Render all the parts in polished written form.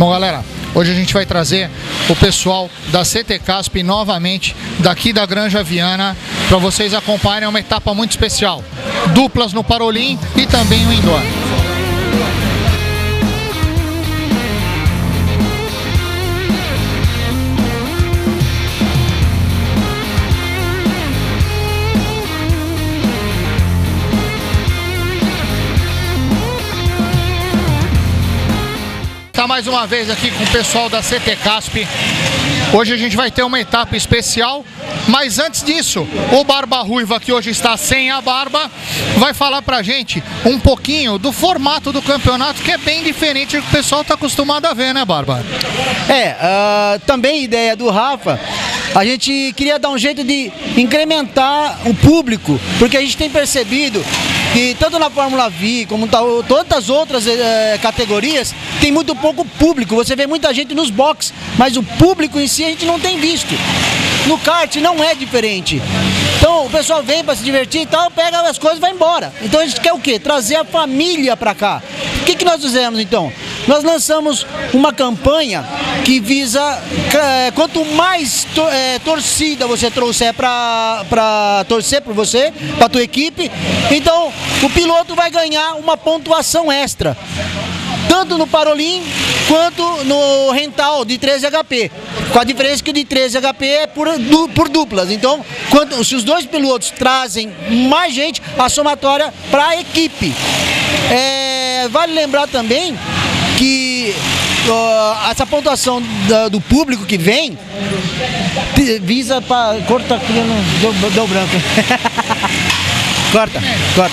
Bom, galera, hoje a gente vai trazer o pessoal da CT Casp novamente daqui da Granja Viana para vocês acompanharem uma etapa muito especial. Duplas no Parolim e também o Indoor. Mais uma vez aqui com o pessoal da CT Casp. Hoje a gente vai ter uma etapa especial, mas antes disso, o Barba Ruiva, que hoje está sem a barba, vai falar pra gente um pouquinho do formato do campeonato, que é bem diferente do que o pessoal está acostumado a ver, né, Barba? Também ideia do Rafa, a gente queria dar um jeito de incrementar o público, porque a gente tem percebido que tanto na Fórmula V como todas as outras categorias tem muito pouco público. Você vê muita gente nos boxes, mas o público em si a gente não tem visto. No kart não é diferente. Então o pessoal vem para se divertir e tal, pega as coisas e vai embora. Então a gente quer o quê? Trazer a família para cá. O que nós fizemos então? Nós lançamos uma campanha que visa, quanto mais torcida você trouxer para torcer por você, para tua equipe, então o piloto vai ganhar uma pontuação extra, tanto no Parolim quanto no rental de 13 HP, com a diferença que o de 13 HP é por duplas. Então, se os dois pilotos trazem mais gente, a somatória para a equipe. Vale lembrar também que essa pontuação do público que vem visa para... Corta, deu branco. Corta.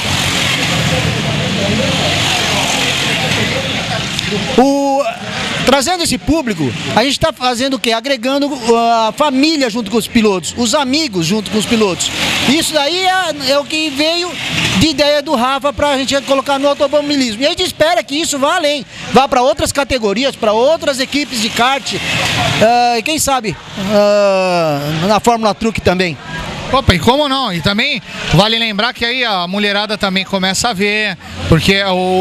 Trazendo esse público, a gente está fazendo o quê? Agregando a família junto com os pilotos, os amigos junto com os pilotos. Isso daí é o que veio de ideia do Rafa para a gente colocar no automobilismo. E a gente espera que isso vá além, vá para outras categorias, para outras equipes de kart, e quem sabe na Fórmula Truck também. Opa, e como não? E também vale lembrar que aí a mulherada também começa a ver, porque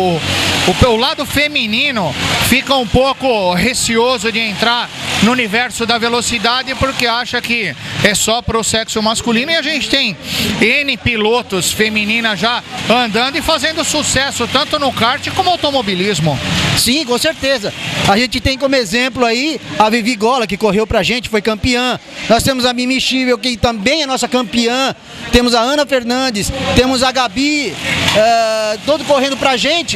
o lado feminino fica um pouco receoso de entrar no universo da velocidade porque acha que é só para o sexo masculino, e a gente tem N pilotos femininas já andando e fazendo sucesso tanto no kart como no automobilismo. Sim, com certeza. A gente tem como exemplo aí a Vivi Gola, que correu pra gente, foi campeã. Nós temos a Mimi Schivel, que também é nossa campeã. Temos a Ana Fernandes, temos a Gabi, todo correndo pra gente.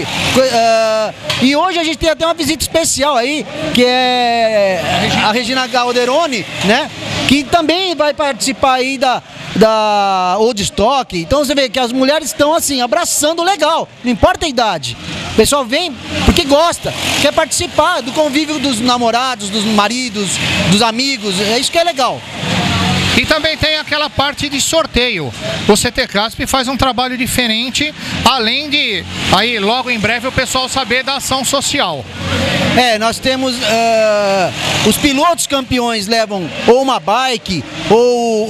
E hoje a gente tem até uma visita especial aí, que é a Regina Galderoni, né? Que também vai participar aí da Old Stock. Então você vê que as mulheres estão assim, abraçando legal, não importa a idade. O pessoal vem porque gosta, quer participar do convívio dos namorados, dos maridos, dos amigos, é isso que é legal. E também tem aquela parte de sorteio. O CT Casp faz um trabalho diferente, além de, aí logo em breve, o pessoal saber da ação social. Nós temos, os pilotos campeões levam ou uma bike, ou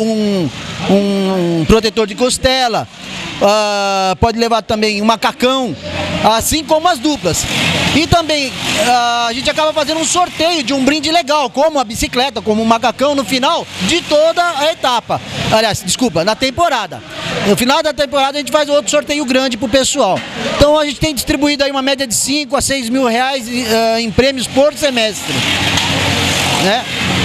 um protetor de costela, pode levar também um macacão, assim como as duplas. E também a gente acaba fazendo um sorteio de um brinde legal, como a bicicleta, como um macacão no final de toda a etapa. Aliás, desculpa, na temporada. No final da temporada a gente faz outro sorteio grande pro pessoal. Então a gente tem distribuído aí uma média de 5 a 6 mil reais em prêmios por semestre, né?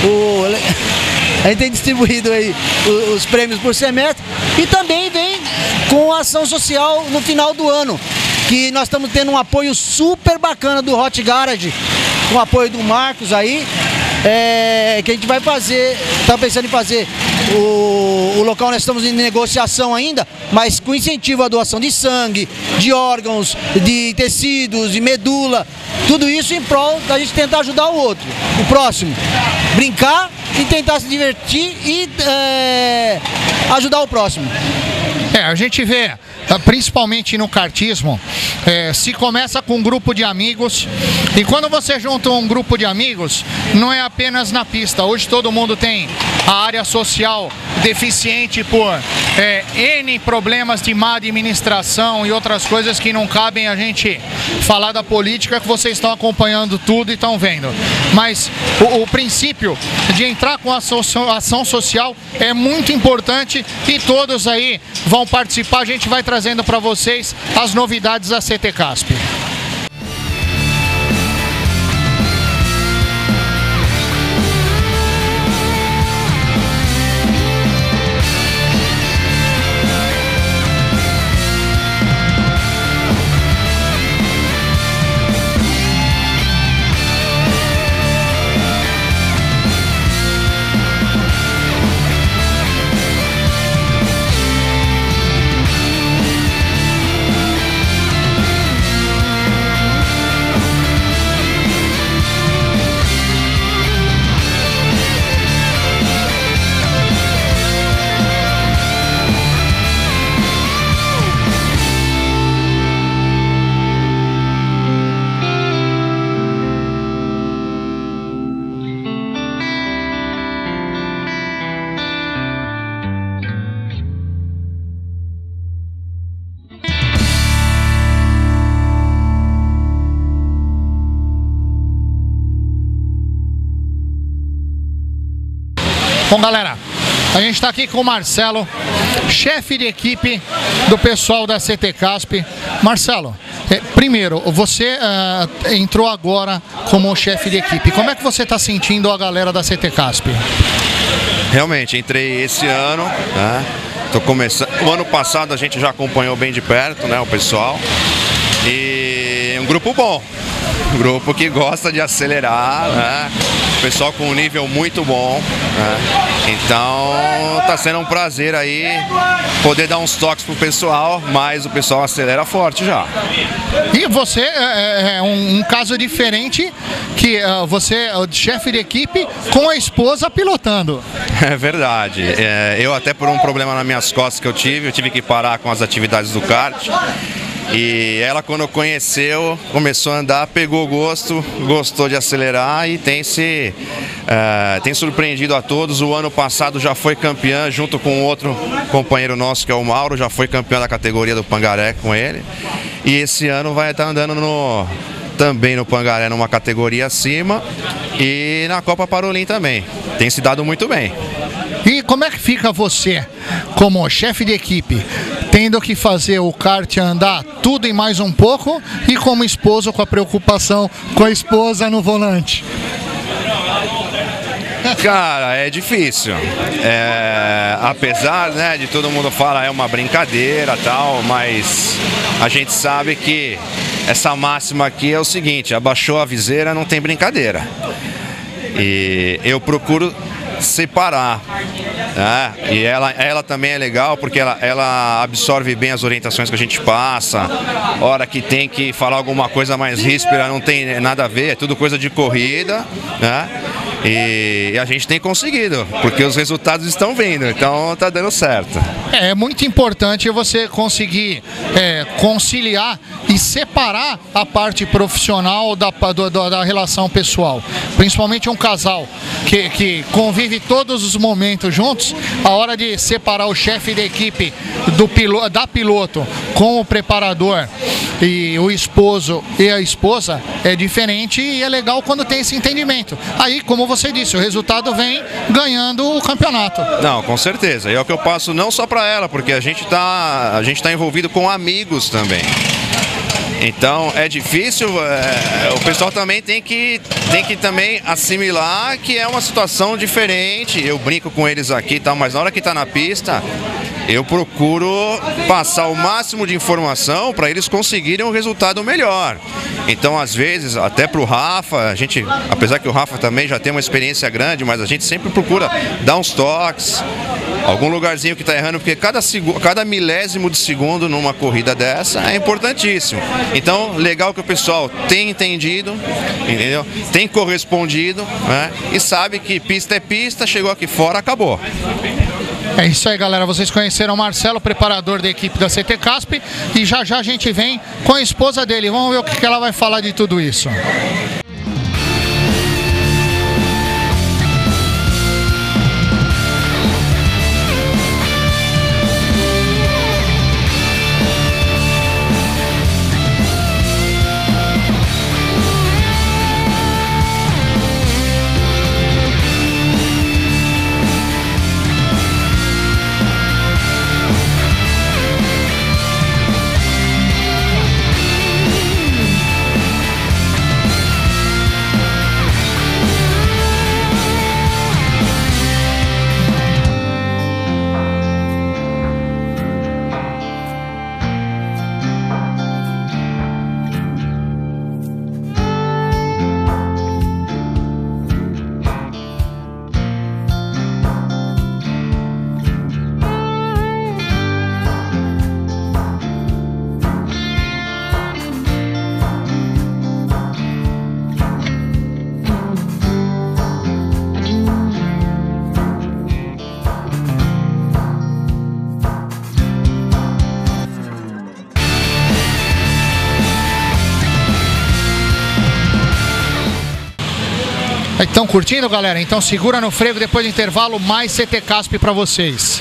A gente tem distribuído aí os prêmios por semestre e também vem com a ação social no final do ano, que nós estamos tendo um apoio super bacana do Hot Garage, com o apoio do Marcos aí, que a gente vai fazer, está pensando em fazer o local. Nós estamos em negociação ainda, mas com incentivo à doação de sangue, de órgãos, de tecidos, de medula, tudo isso em prol da gente tentar ajudar o outro, o próximo, brincar e tentar se divertir e ajudar o próximo. A gente vê, principalmente no kartismo, se começa com um grupo de amigos, e quando você junta um grupo de amigos, não é apenas na pista. Hoje todo mundo tem a área social deficiente por N problemas de má administração e outras coisas que não cabem a gente falar da política, que vocês estão acompanhando tudo e estão vendo. Mas o princípio de entrar com a ação social é muito importante e todos aí vão participar. A gente vai trazendo para vocês as novidades da CT Casp. Bom, galera, a gente está aqui com o Marcelo, chefe de equipe do pessoal da CT Casp. Marcelo, primeiro, você entrou agora como chefe de equipe. Como é que você está sentindo a galera da CT Casp? Realmente, entrei esse ano, né? Tô começando. O ano passado a gente já acompanhou bem de perto, né, o pessoal. E um grupo bom, um grupo que gosta de acelerar, né? Pessoal com um nível muito bom, né? Então tá sendo um prazer aí poder dar uns toques pro pessoal, mas o pessoal acelera forte já. E você é um caso diferente, que você é o chefe de equipe com a esposa pilotando. É verdade. Eu até por um problema nas minhas costas que eu tive que parar com as atividades do kart. E ela, quando conheceu, começou a andar, pegou gosto, gostou de acelerar e tem surpreendido a todos. O ano passado já foi campeã junto com outro companheiro nosso, que é o Mauro, já foi campeão da categoria do Pangaré com ele. E esse ano vai estar andando também no Pangaré, numa categoria acima, e na Copa Parolim também. Tem se dado muito bem. E como é que fica você, como chefe de equipe, tendo que fazer o kart andar tudo e mais um pouco, e como esposo com a preocupação com a esposa no volante? Cara, é difícil. Apesar, né, de todo mundo falar é uma brincadeira tal, mas a gente sabe que essa máxima aqui é o seguinte: abaixou a viseira, não tem brincadeira. E eu procuro separar, né? E ela também é legal porque ela absorve bem as orientações que a gente passa. Hora que tem que falar alguma coisa mais ríspida, não tem nada a ver, é tudo coisa de corrida, né? E a gente tem conseguido, porque os resultados estão vindo, então tá dando certo. É muito importante você conseguir conciliar e separar a parte profissional da relação pessoal. Principalmente um casal que convive todos os momentos juntos. A hora de separar o chefe da equipe da piloto com o preparador e o esposo e a esposa é diferente, e é legal quando tem esse entendimento. Aí, como você disse, o resultado vem ganhando o campeonato. Não, com certeza. E é o que eu passo não só para ela, porque a gente tá envolvido com amigos também. Então é difícil, o pessoal também tem que também assimilar que é uma situação diferente. Eu brinco com eles aqui e tal, mas na hora que está na pista, eu procuro passar o máximo de informação para eles conseguirem um resultado melhor. Então, às vezes, até para o Rafa, a gente, apesar que o Rafa também já tem uma experiência grande, mas a gente sempre procura dar uns toques, algum lugarzinho que está errando, porque cada milésimo de segundo numa corrida dessa é importantíssimo. Então, legal que o pessoal tem entendido, entendeu? Tem correspondido, né? E sabe que pista é pista, chegou aqui fora, acabou. É isso aí, galera. Vocês conheceram o Marcelo, preparador da equipe da CT Casp, e já já a gente vem com a esposa dele. Vamos ver o que ela vai falar de tudo isso. Estão curtindo, galera? Então segura no freio, depois do intervalo, mais CT Casp para vocês.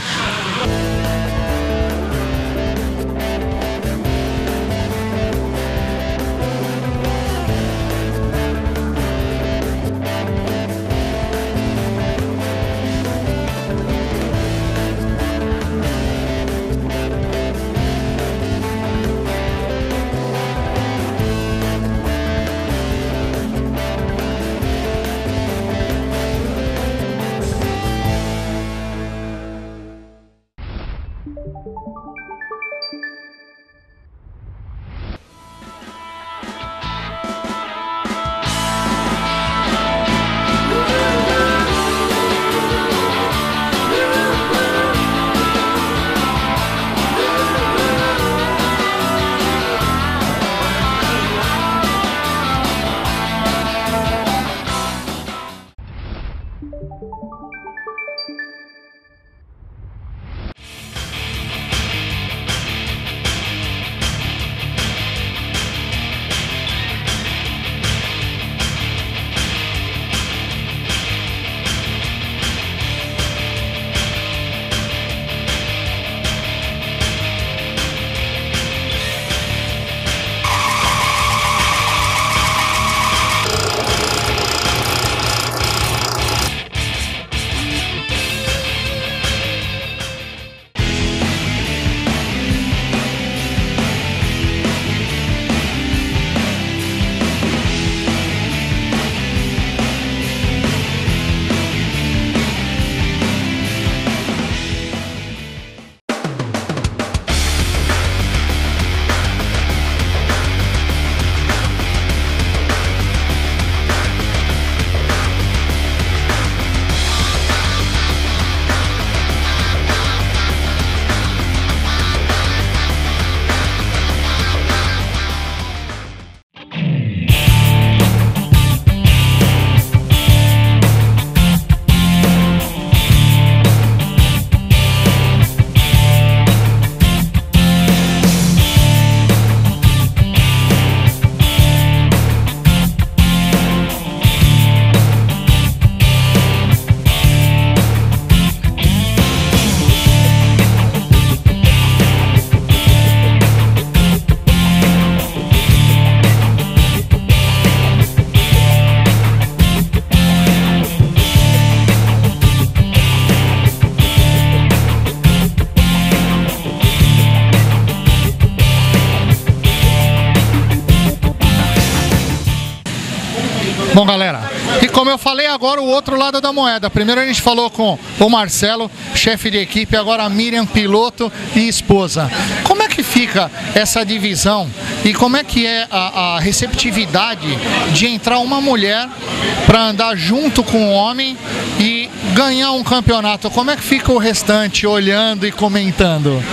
Bom, galera, e como eu falei, agora o outro lado da moeda. Primeiro a gente falou com o Marcelo, chefe de equipe, agora a Miriam, piloto e esposa. Como é que fica essa divisão e como é que é a receptividade de entrar uma mulher para andar junto com um homem e ganhar um campeonato? Como é que fica o restante olhando e comentando?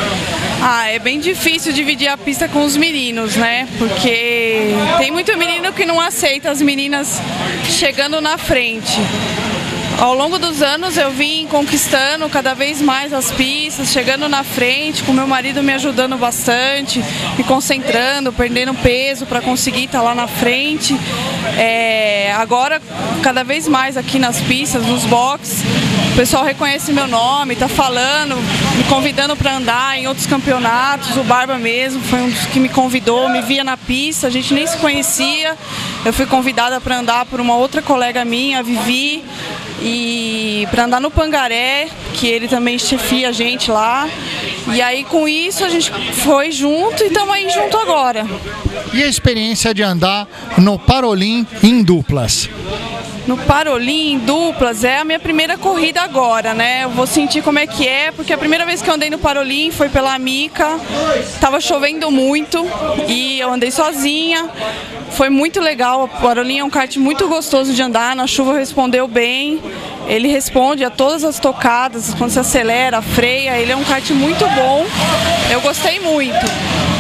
É bem difícil dividir a pista com os meninos, né? Porque tem muito menino que não aceita as meninas chegando na frente. Ao longo dos anos eu vim conquistando cada vez mais as pistas, chegando na frente, com meu marido me ajudando bastante, me concentrando, perdendo peso para conseguir estar lá na frente. Agora, cada vez mais aqui nas pistas, nos boxes, o pessoal reconhece meu nome, tá falando, me convidando para andar em outros campeonatos. O Barba mesmo foi um dos que me convidou, me via na pista, a gente nem se conhecia. Eu fui convidada para andar por uma outra colega minha, a Vivi, e para andar no Pangaré, que ele também chefia a gente lá. E aí com isso a gente foi junto e estamos aí junto agora. E a experiência de andar no Parolim em duplas? No Parolim em duplas é a minha primeira corrida agora, né? Eu vou sentir como é que é, porque a primeira vez que eu andei no Parolim foi pela Amica, tava chovendo muito e eu andei sozinha, foi muito legal. O Parolim é um kart muito gostoso de andar, na chuva respondeu bem, ele responde a todas as tocadas, quando se acelera, freia, ele é um kart muito bom, eu gostei muito.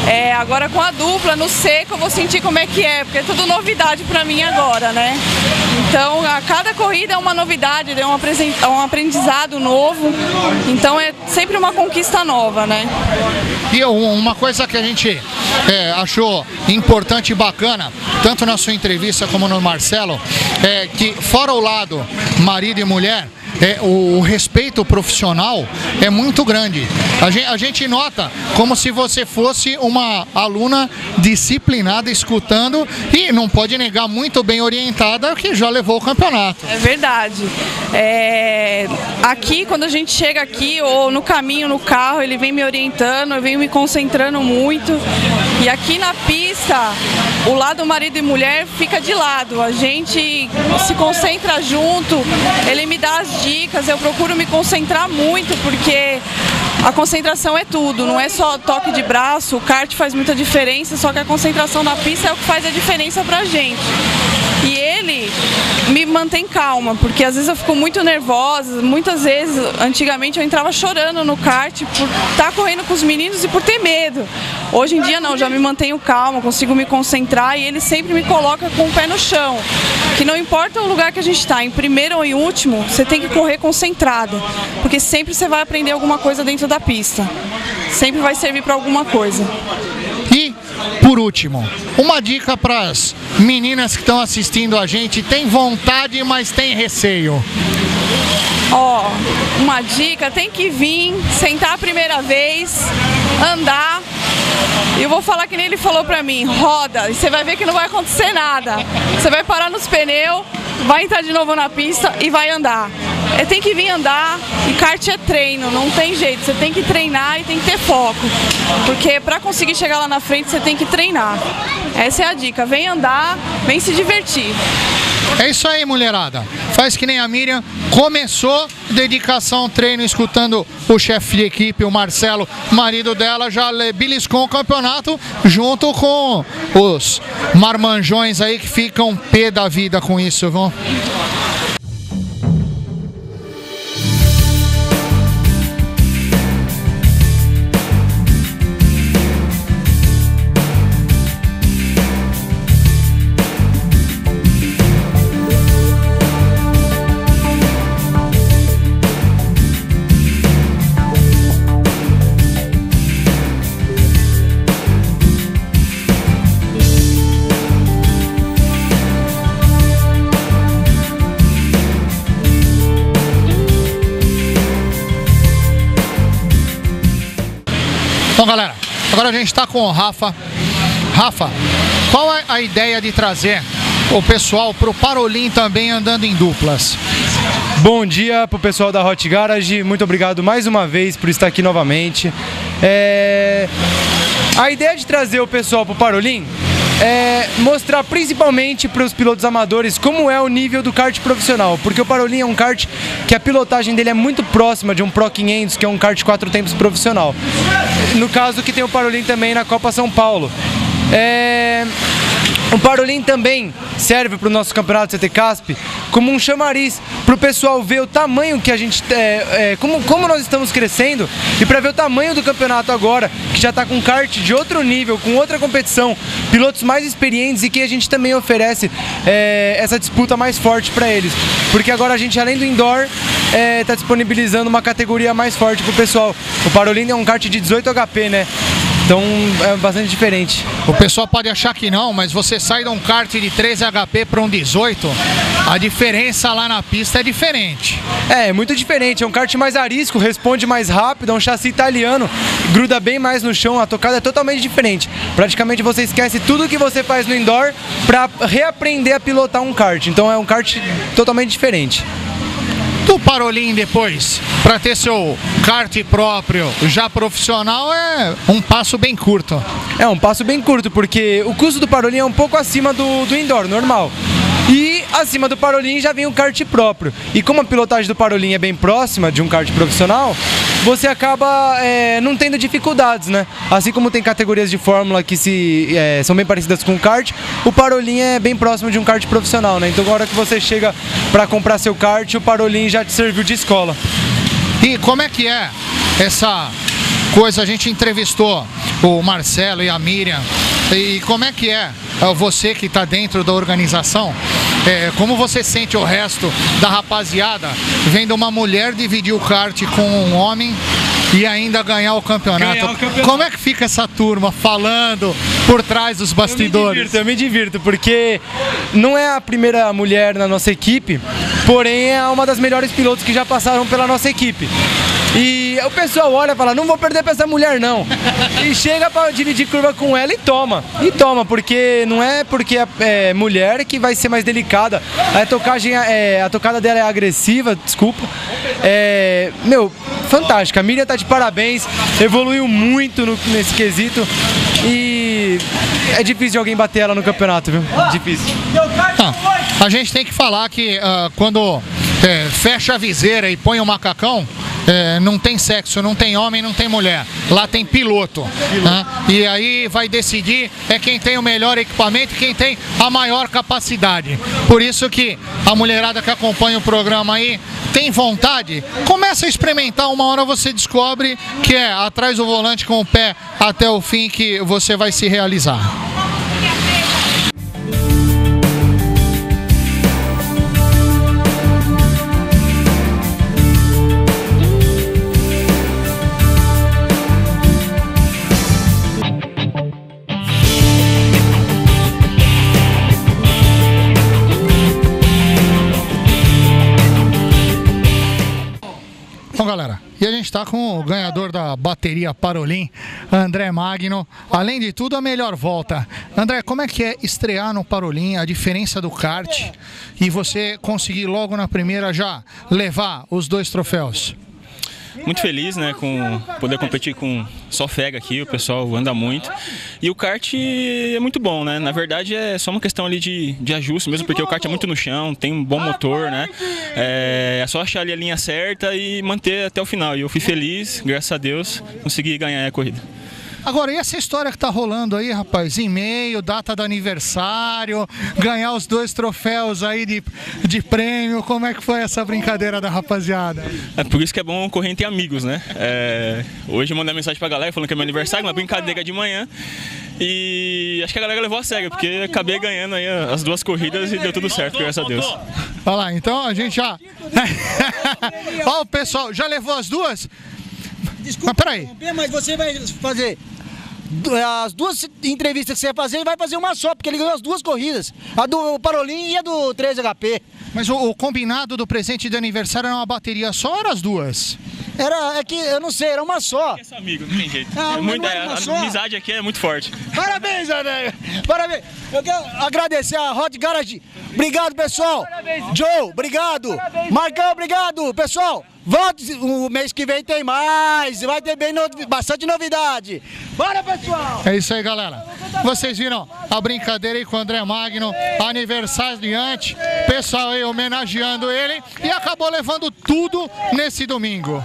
Agora com a dupla, no seco, eu vou sentir como é que é, porque é tudo novidade pra mim agora, né? Então, a cada corrida é uma novidade, é um aprendizado novo. Então, é sempre uma conquista nova, né? E uma coisa que a gente achou importante e bacana, tanto na sua entrevista como no Marcelo, é que fora o lado marido e mulher, o respeito profissional é muito grande. A gente nota como se você fosse uma aluna disciplinada, escutando, e não pode negar, muito bem orientada, que já levou o campeonato. É verdade. Aqui, quando a gente chega aqui, ou no caminho, no carro, ele vem me orientando, eu venho me concentrando muito. E aqui na pista, o lado marido e mulher fica de lado. A gente se concentra junto, ele me dá as dicas, eu procuro me concentrar muito, porque a concentração é tudo, não é só toque de braço, o kart faz muita diferença, só que a concentração na pista é o que faz a diferença pra gente. E ele me mantém calma, porque às vezes eu fico muito nervosa, muitas vezes, antigamente eu entrava chorando no kart por estar correndo com os meninos e por ter medo. Hoje em dia não, já me mantenho calma, consigo me concentrar, e ele sempre me coloca com o pé no chão. Que não importa o lugar que a gente está, em primeiro ou em último, você tem que correr concentrada, porque sempre você vai aprender alguma coisa dentro da pista. Sempre vai servir para alguma coisa. E, por último, uma dica para as meninas que estão assistindo a gente, tem vontade, mas tem receio. Uma dica, tem que vir, sentar a primeira vez, andar. E eu vou falar que nem ele falou pra mim, roda, e você vai ver que não vai acontecer nada. Você vai parar nos pneus, vai entrar de novo na pista e vai andar. Tem que vir andar, e kart é treino, não tem jeito, você tem que treinar e tem que ter foco. Porque pra conseguir chegar lá na frente, você tem que treinar. Essa é a dica, vem andar, vem se divertir. É isso aí, mulherada. Faz que nem a Miriam, começou, dedicação, treino, escutando o chefe de equipe, o Marcelo, marido dela, já beliscou o campeonato, junto com os marmanjões aí que ficam pé da vida com isso, viu? Então, galera, agora a gente está com o Rafa. Rafa, qual é a ideia de trazer o pessoal para o Parolin também andando em duplas? Bom dia para o pessoal da Hot Garage, muito obrigado mais uma vez por estar aqui novamente. A ideia de trazer o pessoal para o Parolin é mostrar principalmente para os pilotos amadores como é o nível do kart profissional, porque o Parolin é um kart que a pilotagem dele é muito próxima de um Pro 500, que é um kart 4 tempos profissional. No caso que tem o Parolin também na Copa São Paulo. O Parolin também serve para o nosso campeonato CT Casp como um chamariz para o pessoal ver o tamanho que a gente como nós estamos crescendo, e para ver o tamanho do campeonato agora, que já está com kart de outro nível, com outra competição, pilotos mais experientes, e que a gente também oferece essa disputa mais forte para eles, porque agora a gente, além do indoor, está disponibilizando uma categoria mais forte para o pessoal. O Parolin é um kart de 18 HP, né? Então é bastante diferente. O pessoal pode achar que não, mas você sai de um kart de 13 HP para um 18, a diferença lá na pista é diferente. É muito diferente, é um kart mais arisco, responde mais rápido, é um chassi italiano, gruda bem mais no chão, a tocada é totalmente diferente. Praticamente você esquece tudo que você faz no indoor para reaprender a pilotar um kart, então é um kart totalmente diferente. Do Parolin depois, para ter seu kart próprio, já profissional, é um passo bem curto. É um passo bem curto, porque o custo do Parolin é um pouco acima do indoor, normal. E acima do Parolin já vem o kart próprio. E como a pilotagem do Parolin é bem próxima de um kart profissional, você acaba não tendo dificuldades, né? Assim como tem categorias de fórmula que são bem parecidas com o kart, o Parolin é bem próximo de um kart profissional, né? Então na hora que você chega para comprar seu kart, o Parolin já te serviu de escola. E como é que é essa coisa? A gente entrevistou o Marcelo e a Miriam. E como é que é você que está dentro da organização como você sente o resto da rapaziada vendo uma mulher dividir o kart com um homem e ainda ganhar o campeonato? Como é que fica essa turma falando por trás dos bastidores? Eu me divirto, porque não é a primeira mulher na nossa equipe, porém é uma das melhores pilotos que já passaram pela nossa equipe. E o pessoal olha e fala, não vou perder pra essa mulher não. E chega pra dividir curva com ela e toma. E toma, porque não é porque é mulher que vai ser mais delicada. A tocada dela é agressiva, desculpa. Meu, fantástica. A Miriam tá de parabéns, evoluiu muito nesse quesito. E é difícil alguém bater ela no campeonato, viu? Difícil. A gente tem que falar que quando fecha a viseira e põe o macacão, não tem sexo, não tem homem, não tem mulher. Lá tem piloto. Né? E aí vai decidir quem tem o melhor equipamento e quem tem a maior capacidade. Por isso que a mulherada que acompanha o programa aí tem vontade, começa a experimentar, uma hora você descobre que é atrás do volante com o pé até o fim que você vai se realizar. Bom, galera, e a gente está com o ganhador da bateria Parolin, André Magno. Além de tudo, a melhor volta. André, como é que é estrear no Parolin, a diferença do kart e você conseguir logo na primeira já levar os 2 troféus? Muito feliz, né, com poder competir com só Fega aqui, o pessoal anda muito. E o kart é muito bom, né? Na verdade é só uma questão ali de ajuste mesmo, porque o kart é muito no chão, tem um bom motor, né? É só achar ali a linha certa e manter até o final. E eu fui feliz, graças a Deus, consegui ganhar a corrida. Agora, e essa história que tá rolando aí, rapaz? E-mail, data do aniversário, ganhar os 2 troféus aí de prêmio, como é que foi essa brincadeira da rapaziada? É por isso que é bom correr entre amigos, né? Hoje eu mandei mensagem pra galera falando que é meu aniversário, uma brincadeira de manhã. E acho que a galera levou a sério, porque acabei ganhando aí as 2 corridas e deu tudo certo, graças a Deus. Olha lá, então a gente já... Ó, o pessoal, já levou as 2? Desculpa, mas peraí. Mas você vai fazer as 2 entrevistas que você vai fazer uma só, porque ele ganhou as 2 corridas, a do Parolin e a do 3HP. Mas o combinado do presente de aniversário era uma bateria só ou eram as 2? É que eu não sei, era uma só. É amigo, não tem jeito. A amizade aqui é muito forte. Parabéns, André. Parabéns. Eu quero agradecer a Hot Garage. Obrigado, pessoal. Parabéns. Joe, obrigado. Parabéns. Marcão, obrigado, pessoal. Volte, o mês que vem tem mais. Vai ter bastante novidade. Bora, pessoal. É isso aí, galera. Vocês viram a brincadeira aí com o André Magno, aniversariante, pessoal aí homenageando ele e acabou levando tudo nesse domingo.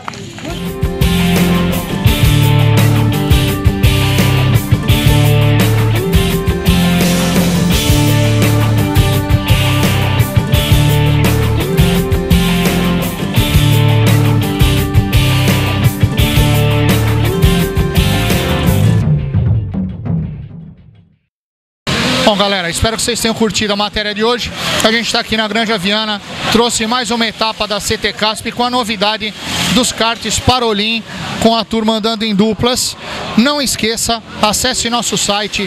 Bom, galera, espero que vocês tenham curtido a matéria de hoje. A gente está aqui na Granja Viana, trouxe mais uma etapa da CT Casp com a novidade dos karts Parolin, com a turma andando em duplas. Não esqueça, acesse nosso site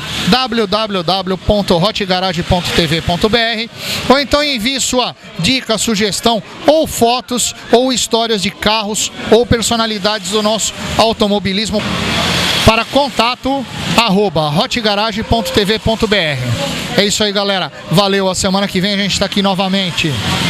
www.hotgarage.tv.br ou então envie sua dica, sugestão ou fotos ou histórias de carros ou personalidades do nosso automobilismo para contato@hotgarage.tv.br. É isso aí, galera. Valeu, a semana que vem a gente está aqui novamente.